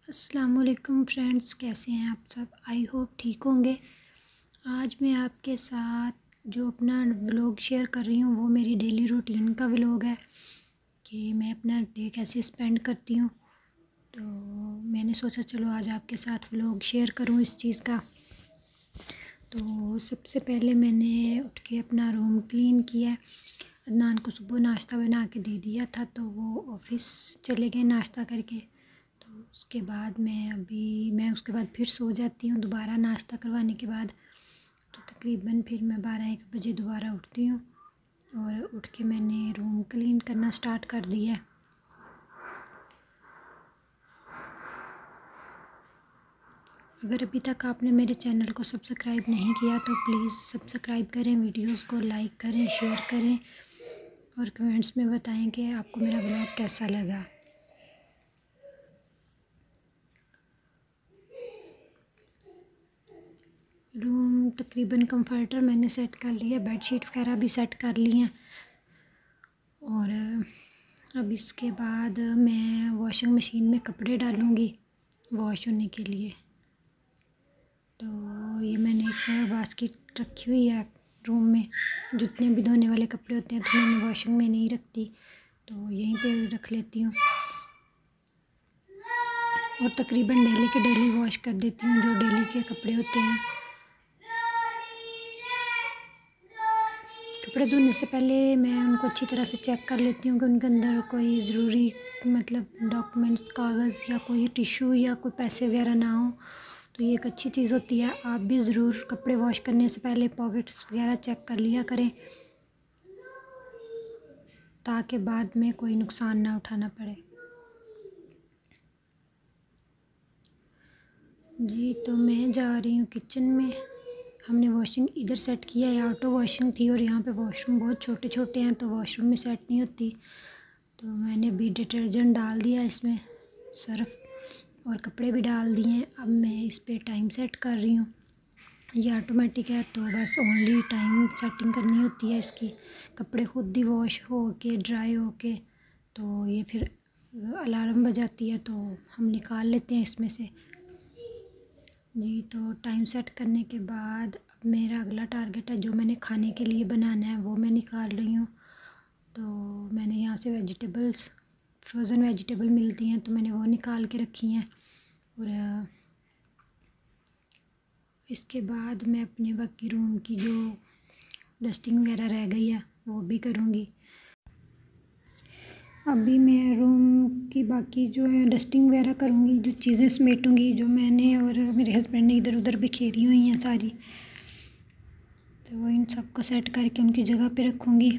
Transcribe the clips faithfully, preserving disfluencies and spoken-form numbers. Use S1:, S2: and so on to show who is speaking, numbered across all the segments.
S1: अस्सलामुअलैकुम फ्रेंड्स, कैसे हैं आप सब। आई होप ठीक होंगे। आज मैं आपके साथ जो अपना व्लॉग शेयर कर रही हूँ वो मेरी डेली रूटीन का व्लॉग है कि मैं अपना डे कैसे स्पेंड करती हूँ। तो मैंने सोचा चलो आज आपके साथ व्लॉग शेयर करूँ इस चीज़ का। तो सबसे पहले मैंने उठ के अपना रूम क्लीन किया। अदनान को सुबह नाश्ता बना के दे दिया था तो वो ऑफ़िस चले गए नाश्ता करके। तो उसके बाद मैं अभी मैं उसके बाद फिर सो जाती हूँ दोबारा नाश्ता करवाने के बाद। तो तकरीबन फिर मैं बारह एक बजे दोबारा उठती हूँ और उठ के मैंने रूम क्लीन करना स्टार्ट कर दिया है। अगर अभी तक आपने मेरे चैनल को सब्सक्राइब नहीं किया तो प्लीज़ सब्सक्राइब करें, वीडियोस को लाइक करें, शेयर करें और कमेंट्स में बताएं कि आपको मेरा व्लॉग कैसा लगा। रूम तकरीबन कंफर्टर मैंने सेट कर लिया, बेडशीट वगैरह भी सेट कर ली हैं। और अब इसके बाद मैं वॉशिंग मशीन में कपड़े डालूँगी वॉश होने के लिए। तो ये मैंने एक बास्केट रखी हुई है रूम में, जितने भी धोने वाले कपड़े होते हैं तो मैंने वॉशिंग में नहीं रखती, तो यहीं पे रख लेती हूँ और तकरीबन डेली के डेली वॉश कर देती हूँ जो डेली के कपड़े होते हैं। कपड़े धोने से पहले मैं उनको अच्छी तरह से चेक कर लेती हूँ कि उनके अंदर कोई ज़रूरी मतलब डॉक्यूमेंट्स, कागज़ या कोई टिशू या कोई पैसे वगैरह ना हो। तो ये एक अच्छी चीज़ होती है। आप भी ज़रूर कपड़े वॉश करने से पहले पॉकेट्स वगैरह चेक कर लिया करें ताकि बाद में कोई नुकसान ना उठाना पड़े। जी तो मैं जा रही हूँ किचन में। हमने वॉशिंग इधर सेट किया है, ऑटो वॉशिंग थी और यहाँ पे वॉशरूम बहुत छोटे छोटे हैं तो वॉशरूम में सेट नहीं होती। तो मैंने अभी डिटर्जेंट डाल दिया इसमें, सर्फ़ और कपड़े भी डाल दिए हैं। अब मैं इस पे टाइम सेट कर रही हूँ। ये ऑटोमेटिक है तो बस ओनली टाइम सेटिंग करनी होती है इसकी। कपड़े खुद ही वॉश हो के ड्राई हो के तो ये फिर अलार्म बजाती है तो हम निकाल लेते हैं इसमें से। जी तो टाइम सेट करने के बाद अब मेरा अगला टारगेट है जो मैंने खाने के लिए बनाना है वो मैं निकाल रही हूँ। तो मैंने यहाँ से वेजिटेबल्स, फ्रोज़न वेजिटेबल मिलती हैं तो मैंने वो निकाल के रखी हैं और इसके बाद मैं अपने बाकी रूम की जो डस्टिंग वगैरह रह गई है वो भी करूँगी। अभी मैं रूम की बाकी जो है डस्टिंग वगैरह करूँगी, जो चीज़ें समेटूँगी जो मैंने और मेरे हस्बैंड ने इधर उधर बिखेरी हुई हैं सारी, तो वो इन सब को सेट करके उनकी जगह पे रखूँगी।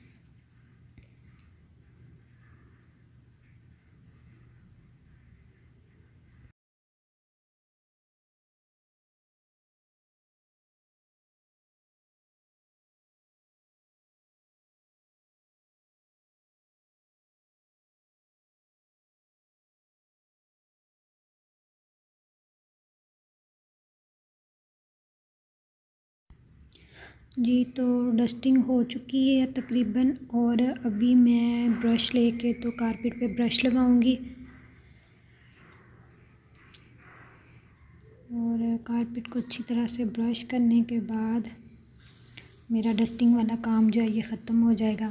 S1: जी तो डस्टिंग हो चुकी है तकरीबन और अभी मैं ब्रश लेके तो कारपेट पे ब्रश लगाऊंगी और कारपेट को अच्छी तरह से ब्रश करने के बाद मेरा डस्टिंग वाला काम जो है ये ख़त्म हो जाएगा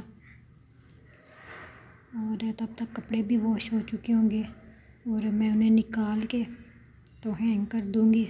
S1: और तब तक कपड़े भी वॉश हो चुके होंगे और मैं उन्हें निकाल के तो हैंग कर दूँगी।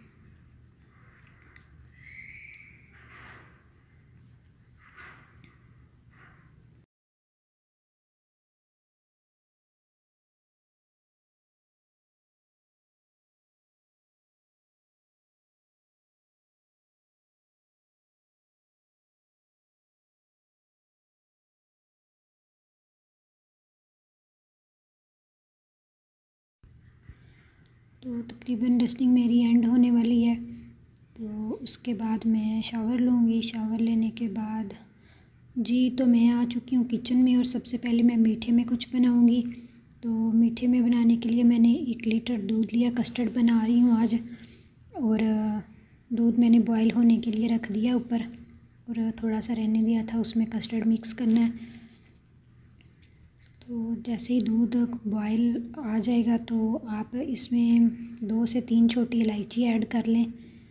S1: तो तकरीबन डस्टिंग मेरी एंड होने वाली है तो उसके बाद मैं शावर लूँगी। शावर लेने के बाद जी तो मैं आ चुकी हूँ किचन में और सबसे पहले मैं मीठे में कुछ बनाऊँगी। तो मीठे में बनाने के लिए मैंने एक लीटर दूध लिया, कस्टर्ड बना रही हूँ आज। और दूध मैंने बॉईल होने के लिए रख दिया ऊपर और थोड़ा सा रहने दिया था, उसमें कस्टर्ड मिक्स करना है। तो तो जैसे ही दूध बॉयल आ जाएगा तो आप इसमें दो से तीन छोटी इलायची ऐड कर लें।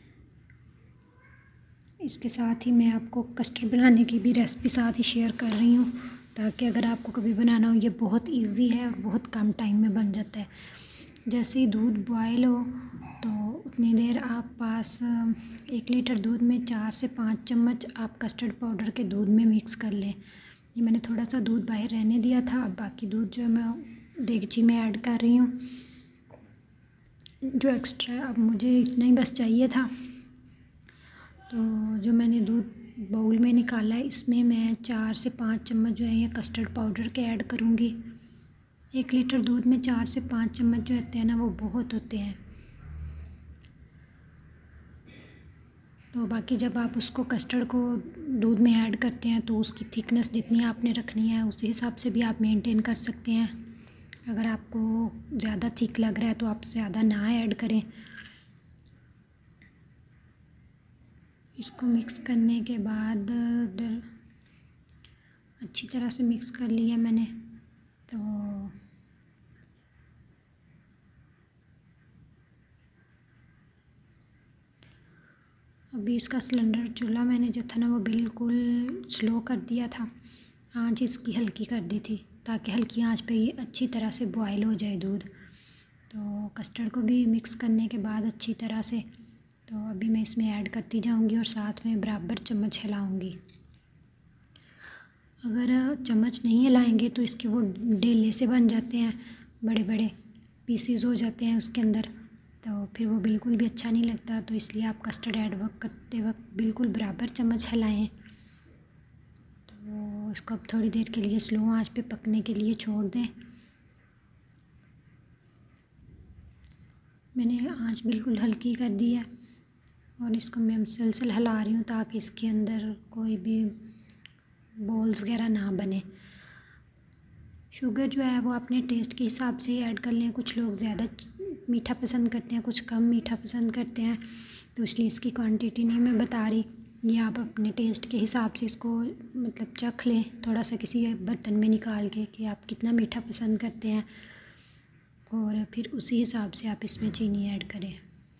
S1: इसके साथ ही मैं आपको कस्टर्ड बनाने की भी रेसिपी साथ ही शेयर कर रही हूँ, ताकि अगर आपको कभी बनाना हो, ये बहुत इजी है और बहुत कम टाइम में बन जाता है। जैसे ही दूध बॉयल हो तो उतनी देर आप पास एक लीटर दूध में चार से पाँच चम्मच आप कस्टर्ड पाउडर के दूध में मिक्स कर लें। ये मैंने थोड़ा सा दूध बाहर रहने दिया था, अब बाकी दूध जो है मैं देगची में ऐड कर रही हूँ। जो एक्स्ट्रा अब मुझे इतना ही बस चाहिए था, तो जो मैंने दूध बाउल में निकाला है इसमें मैं चार से पाँच चम्मच जो है ये कस्टर्ड पाउडर के ऐड करूँगी। एक लीटर दूध में चार से पाँच चम्मच जो होते हैं ना वो बहुत होते हैं। तो बाकी जब आप उसको कस्टर्ड को दूध में ऐड करते हैं तो उसकी थिकनेस जितनी आपने रखनी है उसी हिसाब से भी आप मेंटेन कर सकते हैं। अगर आपको ज़्यादा थिक लग रहा है तो आप ज़्यादा ना ऐड करें। इसको मिक्स करने के बाद अच्छी तरह से मिक्स कर लिया मैंने। तो अभी इसका सिलेंडर चूल्हा मैंने जो था ना वो बिल्कुल स्लो कर दिया था, आंच इसकी हल्की कर दी थी ताकि हल्की आंच पे ये अच्छी तरह से बॉयल हो जाए दूध। तो कस्टर्ड को भी मिक्स करने के बाद अच्छी तरह से तो अभी मैं इसमें ऐड करती जाऊंगी और साथ में बराबर चम्मच हिलाऊंगी। अगर चम्मच नहीं हिलाएंगे तो इसके वो ढेले से बन जाते हैं, बड़े बड़े पीसीज हो जाते हैं उसके अंदर, तो फिर वो बिल्कुल भी अच्छा नहीं लगता। तो इसलिए आप कस्टर्ड ऐड वक्त करते वक्त बिल्कुल बराबर चम्मच हिलाएं। तो इसको अब थोड़ी देर के लिए स्लो आंच पे पकने के लिए छोड़ दें। मैंने आंच बिल्कुल हल्की कर दी है और इसको मैं मुसलसल हिला रही हूँ ताकि इसके अंदर कोई भी बॉल्स वगैरह ना बने। शुगर जो है वो अपने टेस्ट के हिसाब से ही ऐड कर लें। कुछ लोग ज़्यादा मीठा पसंद करते हैं, कुछ कम मीठा पसंद करते हैं, तो इसलिए इसकी क्वांटिटी नहीं मैं बता रही। ये आप अपने टेस्ट के हिसाब से इसको मतलब चख लें थोड़ा सा किसी बर्तन में निकाल के कि आप कितना मीठा पसंद करते हैं, और फिर उसी हिसाब से आप इसमें चीनी ऐड करें।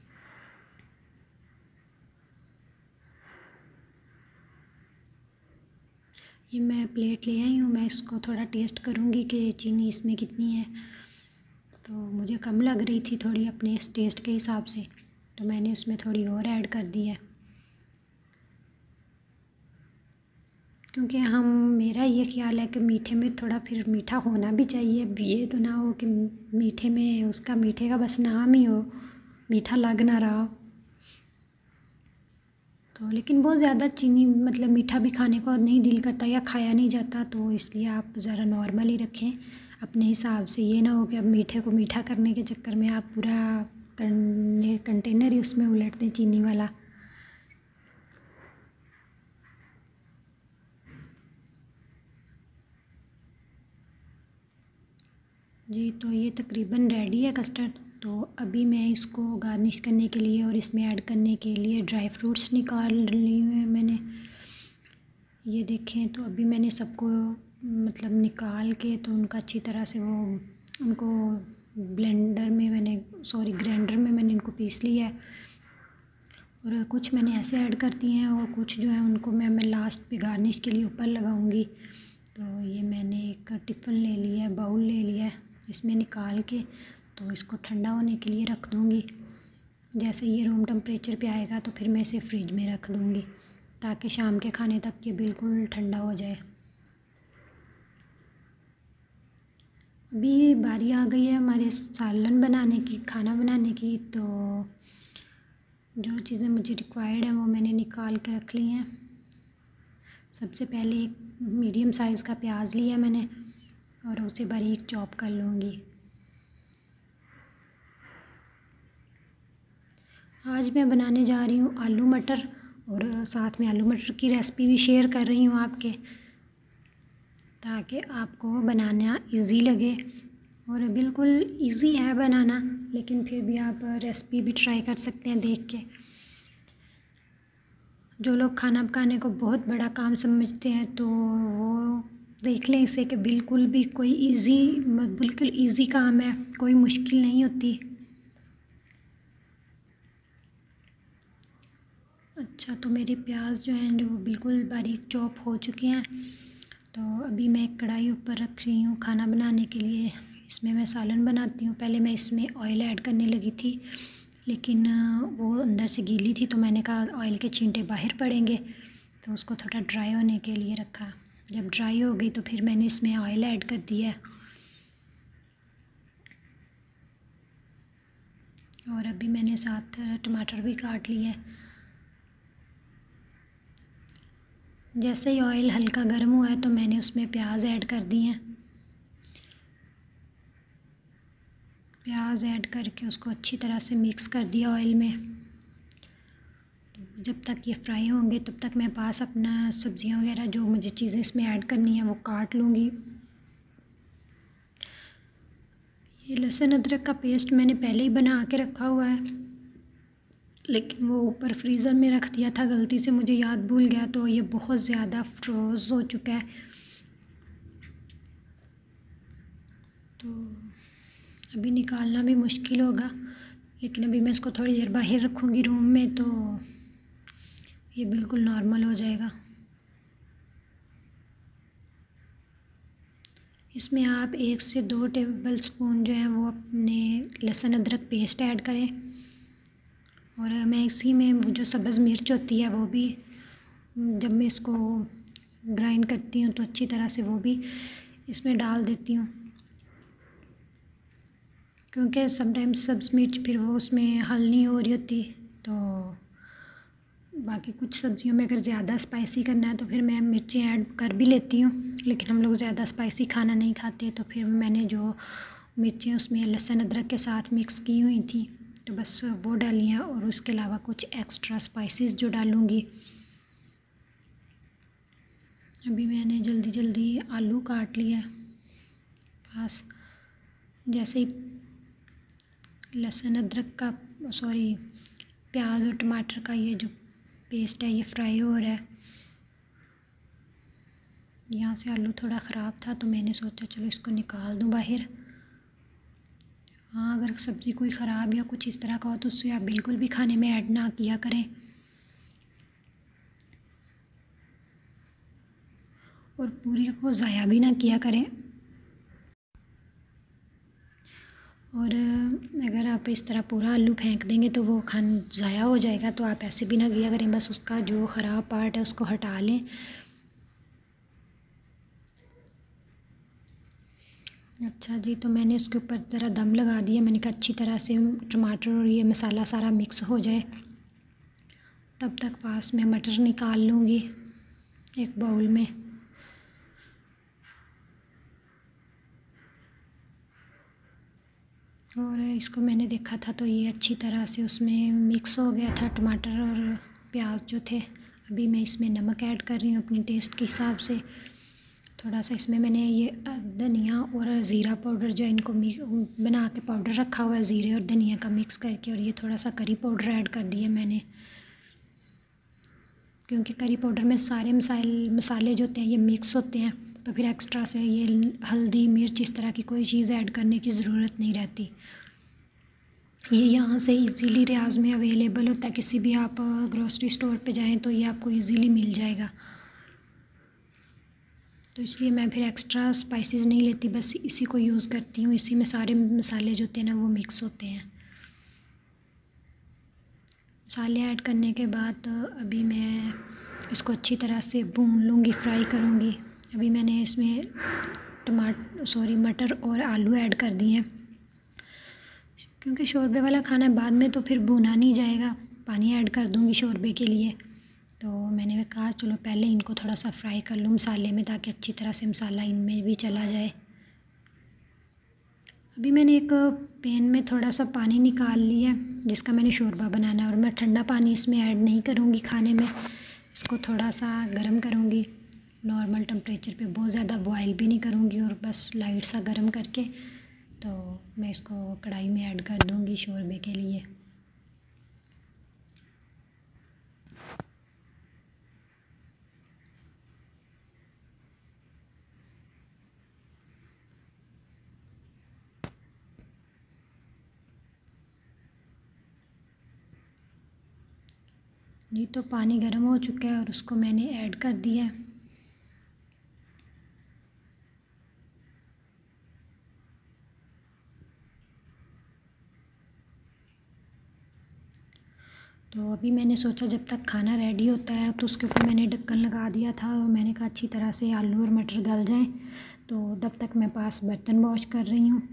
S1: ये मैं प्लेट ले आई हूँ, मैं इसको थोड़ा टेस्ट करूँगी कि चीनी इसमें कितनी है। तो मुझे कम लग रही थी थोड़ी अपने इस टेस्ट के हिसाब से, तो मैंने उसमें थोड़ी और ऐड कर दी है। क्योंकि हम मेरा ये ख्याल है कि मीठे में थोड़ा फिर मीठा होना भी चाहिए, ये तो ना हो कि मीठे में उसका मीठे का बस नाम ही हो, मीठा लग ना रहा हो। तो लेकिन बहुत ज़्यादा चीनी मतलब मीठा भी खाने को नहीं दिल करता या खाया नहीं जाता, तो इसलिए आप ज़रा नॉर्मल ही रखें अपने हिसाब से। ये ना हो कि अब मीठे को मीठा करने के चक्कर में आप पूरा कंटेनर ही उसमें उलट दें चीनी वाला। जी तो ये तकरीबन रेडी है कस्टर्ड। तो अभी मैं इसको गार्निश करने के लिए और इसमें ऐड करने के लिए ड्राई फ्रूट्स निकाल ली हुए हैं मैंने। ये देखें, तो अभी मैंने सबको मतलब निकाल के तो उनका अच्छी तरह से वो उनको ब्लेंडर में मैंने सॉरी ग्राइंडर में मैंने इनको पीस लिया है। और कुछ मैंने ऐसे ऐड कर दिए हैं और कुछ जो है उनको मैं मैं लास्ट पे गार्निश के लिए ऊपर लगाऊंगी। तो ये मैंने एक टिफ़िन ले लिया है, बाउल ले लिया है, इसमें निकाल के तो इसको ठंडा होने के लिए रख दूँगी। जैसे ये रूम टेम्परेचर पे आएगा तो फिर मैं इसे फ्रिज में रख दूँगी ताकि शाम के खाने तक ये बिल्कुल ठंडा हो जाए। अभी बारी आ गई है हमारे सालन बनाने की, खाना बनाने की। तो जो चीज़ें मुझे रिक्वायर्ड हैं वो मैंने निकाल के रख ली हैं। सबसे पहले एक मीडियम साइज़ का प्याज लिया मैंने और उसे बारीक चॉप कर लूँगी। आज मैं बनाने जा रही हूँ आलू मटर, और साथ में आलू मटर की रेसिपी भी शेयर कर रही हूँ आपके, ताकि आपको बनाना इजी लगे। और बिल्कुल इजी है बनाना, लेकिन फिर भी आप रेसिपी भी ट्राई कर सकते हैं देख के। जो लोग खाना पकाने को बहुत बड़ा काम समझते हैं तो वो देख लें इसे कि बिल्कुल भी कोई इजी बिल्कुल इजी काम है, कोई मुश्किल नहीं होती। अच्छा, तो मेरे प्याज जो हैं वो बिल्कुल बारीक चॉप हो चुके हैं। तो अभी मैं एक कढ़ाई ऊपर रख रही हूँ खाना बनाने के लिए। इसमें मैं सालन बनाती हूँ। पहले मैं इसमें ऑयल ऐड करने लगी थी, लेकिन वो अंदर से गीली थी तो मैंने कहा ऑयल के छींटे बाहर पड़ेंगे, तो उसको थोड़ा ड्राई होने के लिए रखा। जब ड्राई हो गई तो फिर मैंने इसमें ऑयल ऐड कर दिया। और अभी मैंने साथ टमाटर भी काट लिए। जैसे ही ऑयल हल्का गर्म हुआ है तो मैंने उसमें प्याज ऐड कर दिए हैं। प्याज ऐड करके उसको अच्छी तरह से मिक्स कर दिया ऑयल में। तो जब तक ये फ्राई होंगे तब तक मैं पास अपना सब्ज़ियां वगैरह जो मुझे चीज़ें इसमें ऐड करनी है वो काट लूँगी। ये लहसुन अदरक का पेस्ट मैंने पहले ही बना के रखा हुआ है, लेकिन वो ऊपर फ्रीज़र में रख दिया था, गलती से मुझे याद भूल गया, तो ये बहुत ज़्यादा फ्रोज हो चुका है। तो अभी निकालना भी मुश्किल होगा, लेकिन अभी मैं इसको थोड़ी देर बाहर रखूँगी रूम में तो ये बिल्कुल नॉर्मल हो जाएगा। इसमें आप एक से दो टेबल स्पून जो है वो अपने लहसुन अदरक पेस्ट ऐड करें। और मैं इसी में वो जो सब्ज़ मिर्च होती है वो भी, जब मैं इसको ग्राइंड करती हूँ तो अच्छी तरह से वो भी इसमें डाल देती हूँ, क्योंकि समटाइम्स सब्ज़ मिर्च फिर वो उसमें हल नहीं हो रही होती। तो बाकी कुछ सब्ज़ियों में अगर ज़्यादा स्पाइसी करना है तो फिर मैं मिर्चें ऐड कर भी लेती हूँ, लेकिन हम लोग ज़्यादा स्पाइसी खाना नहीं खाते, तो फिर मैंने जो मिर्चें उसमें लहसुन अदरक के साथ मिक्स की हुई थी तो बस वो डाली हैं, और उसके अलावा कुछ एक्स्ट्रा स्पाइसेस जो डालूँगी। अभी मैंने जल्दी जल्दी आलू काट लिया बस। जैसे ही लहसुन अदरक का सॉरी प्याज और टमाटर का ये जो पेस्ट है ये फ्राई हो रहा है, यहाँ से आलू थोड़ा ख़राब था तो मैंने सोचा चलो इसको निकाल दूँ बाहर। हाँ, अगर सब्ज़ी कोई ख़राब या कुछ इस तरह का हो तो उससे आप बिल्कुल भी खाने में ऐड ना किया करें, और पूरी को ज़ाया भी ना किया करें। और अगर आप इस तरह पूरा आलू फेंक देंगे तो वो खान ज़ाया हो जाएगा, तो आप ऐसे भी ना किया करें, बस उसका जो ख़राब पार्ट है उसको हटा लें। अच्छा जी, तो मैंने इसके ऊपर ज़रा दम लगा दिया। मैंने कहा अच्छी तरह से टमाटर और ये मसाला सारा मिक्स हो जाए, तब तक पास में मटर निकाल लूँगी एक बाउल में। और इसको मैंने देखा था तो ये अच्छी तरह से उसमें मिक्स हो गया था, टमाटर और प्याज जो थे। अभी मैं इसमें नमक ऐड कर रही हूँ अपनी टेस्ट के हिसाब से। थोड़ा सा इसमें मैंने ये धनिया और ज़ीरा पाउडर जो इनको बना के पाउडर रखा हुआ है, ज़ीरे और धनिया का मिक्स करके, और ये थोड़ा सा करी पाउडर ऐड कर दिया मैंने, क्योंकि करी पाउडर में सारे मसाले मसाले जो होते हैं ये मिक्स होते हैं, तो फिर एक्स्ट्रा से ये हल्दी मिर्च इस तरह की कोई चीज़ ऐड करने की ज़रूरत नहीं रहती। ये यहाँ से इजीली रियाज में अवेलेबल होता है, किसी भी आप ग्रोसरी स्टोर पे जाएं तो ये आपको इजीली मिल जाएगा। तो इसलिए मैं फिर एक्स्ट्रा स्पाइसेस नहीं लेती, बस इसी को यूज़ करती हूँ। इसी में सारे मसाले जो होते हैं ना वो मिक्स होते हैं। मसाले ऐड करने के बाद अभी मैं इसको अच्छी तरह से भून लूँगी, फ्राई करूँगी। अभी मैंने इसमें टमाटर सॉरी मटर और आलू ऐड कर दिए हैं, क्योंकि शोरबे वाला खाना बाद में तो फिर भुना नहीं जाएगा, पानी ऐड कर दूँगी शोरबे के लिए। तो मैंने कहा चलो पहले इनको थोड़ा सा फ्राई कर लूँ मसाले में, ताकि अच्छी तरह से मसाला इनमें भी चला जाए। अभी मैंने एक पैन में थोड़ा सा पानी निकाल लिया जिसका मैंने शोरबा बनाना है, और मैं ठंडा पानी इसमें ऐड नहीं करूँगी खाने में। इसको थोड़ा सा गर्म करूँगी नॉर्मल टेम्परेचर पे, बहुत ज़्यादा बॉयल भी नहीं करूँगी, और बस लाइट सा गर्म करके तो मैं इसको कढ़ाई में ऐड कर दूँगी शोरबे के लिए। जी तो पानी गर्म हो चुका है और उसको मैंने ऐड कर दिया है। तो अभी मैंने सोचा जब तक खाना रेडी होता है तो उसके ऊपर मैंने ढक्कन लगा दिया था और मैंने कहा अच्छी तरह से आलू और मटर गल जाएं। तो तब तक मैं पास बर्तन वॉश कर रही हूँ।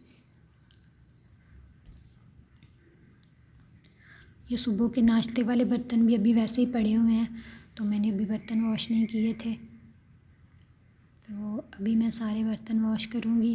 S1: ये सुबह के नाश्ते वाले बर्तन भी अभी वैसे ही पड़े हुए हैं, तो मैंने अभी बर्तन वॉश नहीं किए थे। तो अभी मैं सारे बर्तन वॉश करूँगी।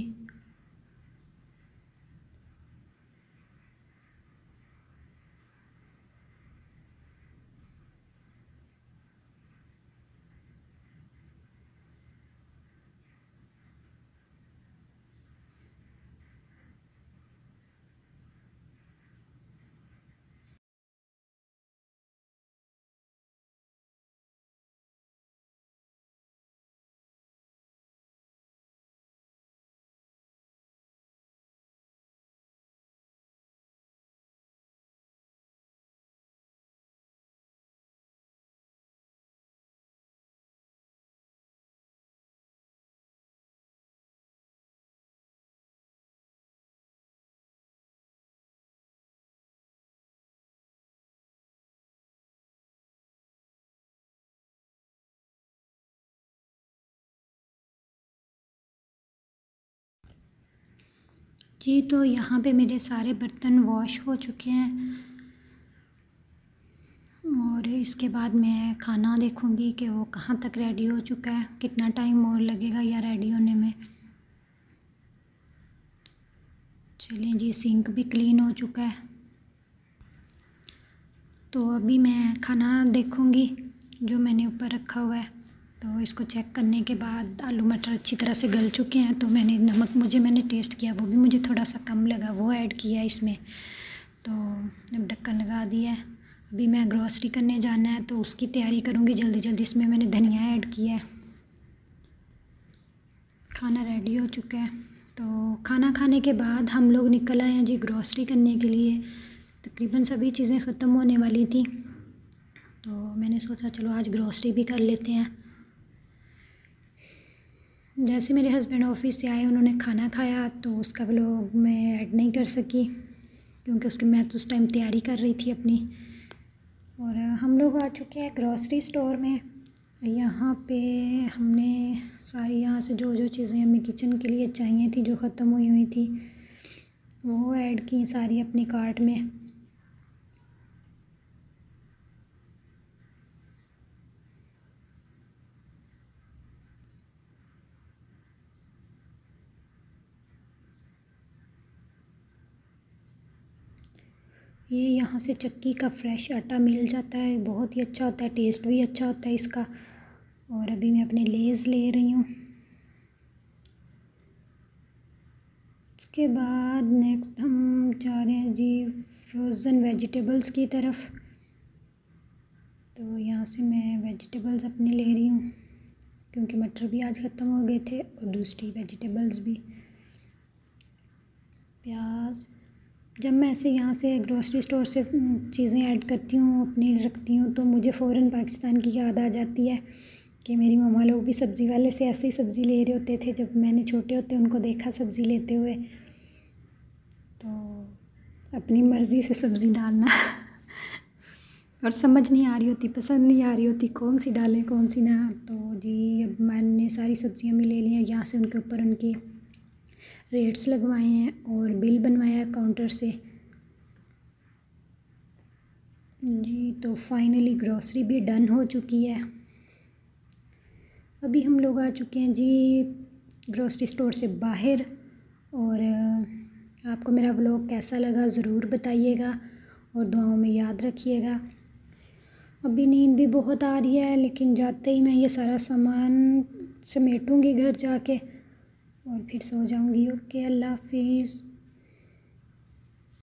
S1: जी तो यहाँ पे मेरे सारे बर्तन वॉश हो चुके हैं और इसके बाद मैं खाना देखूँगी कि वो कहाँ तक रेडी हो चुका है, कितना टाइम और लगेगा या रेडी होने में। चलिए जी, सिंक भी क्लीन हो चुका है। तो अभी मैं खाना देखूँगी जो मैंने ऊपर रखा हुआ है। तो इसको चेक करने के बाद आलू मटर अच्छी तरह से गल चुके हैं। तो मैंने नमक मुझे मैंने टेस्ट किया, वो भी मुझे थोड़ा सा कम लगा, वो ऐड किया इसमें। तो अब ढक्कन लगा दिया है। अभी मैं ग्रोसरी करने जाना है तो उसकी तैयारी करूँगी जल्दी जल्दी। इसमें मैंने धनिया ऐड किया है। खाना रेडी हो चुका है। तो खाना खाने के बाद हम लोग निकल आए हैं जी ग्रोसरी करने के लिए। तकरीबन सभी चीज़ें ख़त्म होने वाली थी, तो मैंने सोचा चलो आज ग्रोसरी भी कर लेते हैं। जैसे मेरे हस्बैंड ऑफिस से आए, उन्होंने खाना खाया, तो उसका व्लॉग मैं ऐड नहीं कर सकी क्योंकि उसकी मैं तो उस टाइम तैयारी कर रही थी अपनी। और हम लोग आ चुके हैं ग्रोसरी स्टोर में। यहाँ पे हमने सारी यहाँ से जो जो चीज़ें हमें किचन के लिए चाहिए थी, जो ख़त्म हुई हुई थी, वो ऐड की सारी अपनी कार्ट में। ये यहाँ से चक्की का फ्रेश आटा मिल जाता है, बहुत ही अच्छा होता है, टेस्ट भी अच्छा होता है इसका। और अभी मैं अपने लेज़ ले रही हूँ। उसके बाद नेक्स्ट हम जा रहे हैं जी फ्रोज़न वेजिटेबल्स की तरफ। तो यहाँ से मैं वेजिटेबल्स अपने ले रही हूँ क्योंकि मटर भी आज ख़त्म हो गए थे और दूसरी वेजिटेबल्स भी। प्याज, जब मैं ऐसे यहाँ से ग्रोसरी स्टोर से चीज़ें ऐड करती हूँ, अपनी रखती हूँ, तो मुझे फ़ौरन पाकिस्तान की याद आ जाती है कि मेरी मम्मा लोग भी सब्ज़ी वाले से ऐसे ही सब्ज़ी ले रहे होते थे। जब मैंने छोटे होते उनको देखा सब्ज़ी लेते हुए, तो अपनी मर्ज़ी से सब्ज़ी डालना और समझ नहीं आ रही होती, पसंद नहीं आ रही होती कौन सी डालें कौन सी ना। तो जी अब मैंने सारी सब्ज़ियाँ भी ले ली हैं। यहाँ से उनके ऊपर उनकी रेट्स लगवाए हैं और बिल बनवाया है काउंटर से जी। तो फाइनली ग्रोसरी भी डन हो चुकी है। अभी हम लोग आ चुके हैं जी ग्रोसरी स्टोर से बाहर। और आपको मेरा व्लॉग कैसा लगा ज़रूर बताइएगा और दुआओं में याद रखिएगा। अभी नींद भी बहुत आ रही है, लेकिन जाते ही मैं ये सारा सामान समेटूँगी घर जाके और फिर सो जाऊँगी। ओके, अल्लाह हाफिज़।